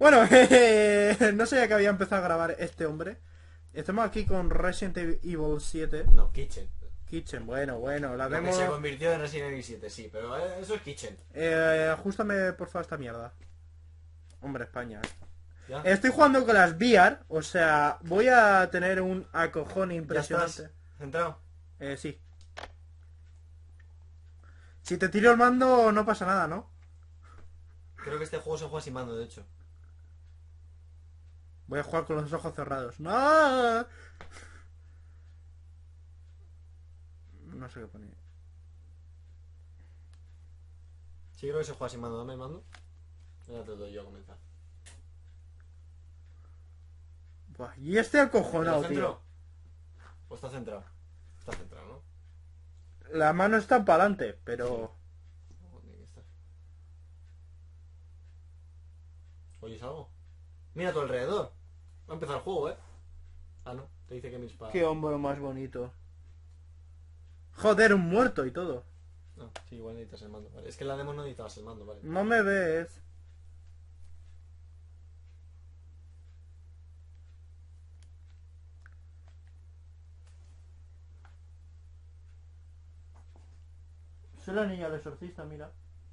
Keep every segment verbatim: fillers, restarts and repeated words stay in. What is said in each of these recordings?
Bueno, eh, no sabía que había empezado a grabar este hombre. Estamos aquí con Resident Evil siete. No, Kitchen. Kitchen, bueno, bueno, la Lo que demo... se convirtió en Resident Evil siete, sí, pero eh, eso es Kitchen. Eh, ajustame por favor esta mierda. Hombre, España. ¿Ya? Estoy jugando con las V R, o sea, voy a tener un acojón ¿Ya impresionante. estás centrado? Eh, sí. Si te tiro el mando no pasa nada, ¿no? Creo que este juego se juega sin mando, de hecho. Voy a jugar con los ojos cerrados. ¡No! No sé qué poner. Sí, creo que se juega sin mando. Dame el mando. Ya te lo doy yo a comenzar. Buah, y este acojonado, ¿Está tío. centrado? ¿O está centrado? Está centrado, ¿no? La mano está para adelante, pero... No, tiene que estar. ¿Oyes algo? Mira a tu alrededor. Va a empezar el juego, ¿eh? Ah, no. Te dice que mis para... Qué hombro más bonito. Joder, un muerto y todo. No, sí, igual necesitas el mando. Vale. Es que en la demo no necesitabas el mando, vale. No me ves. Soy la niña del exorcista, mira.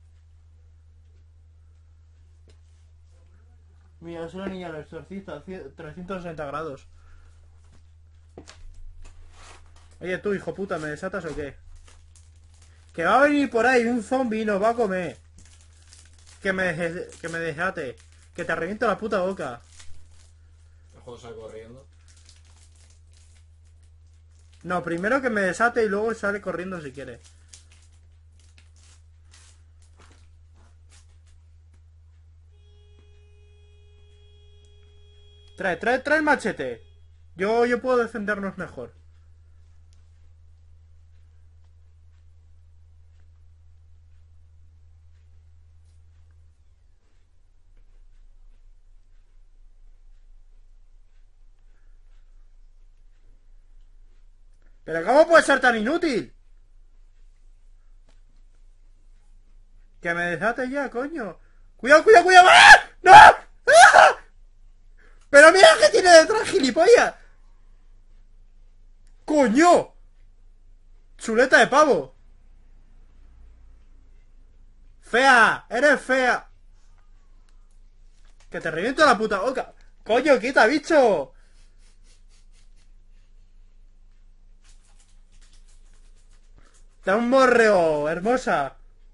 Mira, soy la niña del exorcista, trescientos sesenta grados. Oye, tú, hijo puta, ¿me desatas o qué? Que va a venir por ahí un zombie y nos va a comer. Que me, deje- que me desate. Que te reviento la puta boca. El juego sale corriendo. No, primero que me desate y luego sale corriendo si quiere. Trae, trae, trae el machete. Yo, yo puedo defendernos mejor. ¿Pero cómo puede ser tan inútil? Que me desate ya, coño. Cuidado, cuidado, cuidado. ¡Ah! ¡No! ¡Ah! Pero mira que tiene detrás, gilipollas. ¡Coño! Chuleta de pavo. Fea, eres fea. Que te reviento la puta boca. Coño, quita, bicho. Da un morreo, hermosa.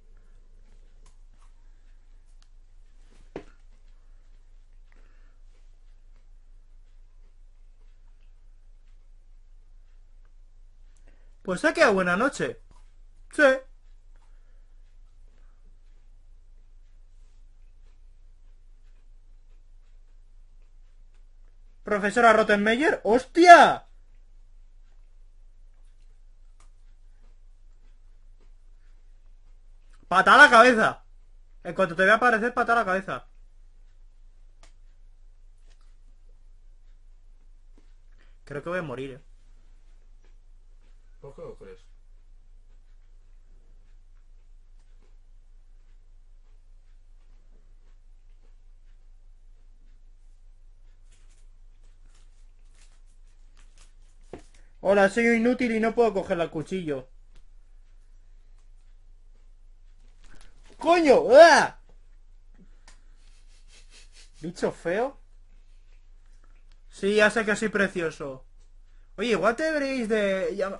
Pues ha quedado buena noche. Sí. Profesora Rottenmeier. ¡Hostia! Pata a la cabeza. En cuanto te vea aparecer, pata a la cabeza. Creo que voy a morir, eh. ¿Por qué lo crees? Hola, soy inútil y no puedo coger el cuchillo. ¡Coño! ¡Ah! Bicho feo. Sí, ya sé que soy precioso. Oye, igual te deberéis de llamar...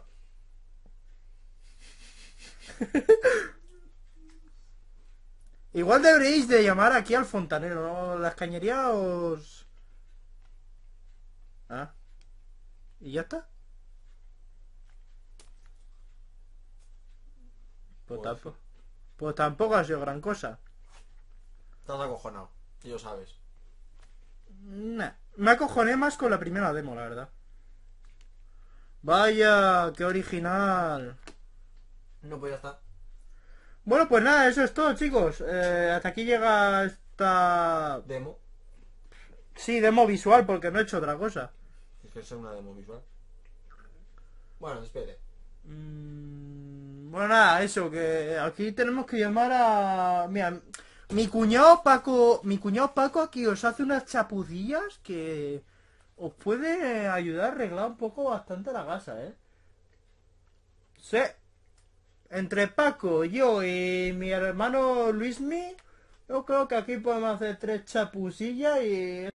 Igual deberéis de llamar aquí al fontanero, ¿no? Las cañerías os... Ah. ¿Y ya está? Pues, Pues tampoco, pues tampoco ha sido gran cosa. Estás acojonado. Y lo sabes. Nah. Me acojoné más con la primera demo, la verdad. Vaya, qué original. No, pues ya está. Bueno, pues nada, eso es todo, chicos. Eh, hasta aquí llega esta... Demo. Sí, demo visual, porque no he hecho otra cosa. Es que es una demo visual. Bueno, espere. Mm, bueno, nada, eso, que aquí tenemos que llamar a... Mira, Mi cuñado Paco, mi cuñado Paco aquí os hace unas chapucillas que os puede ayudar a arreglar un poco bastante la casa, ¿eh? Sí. Entre Paco, yo y mi hermano Luismi, yo creo que aquí podemos hacer tres chapucillas y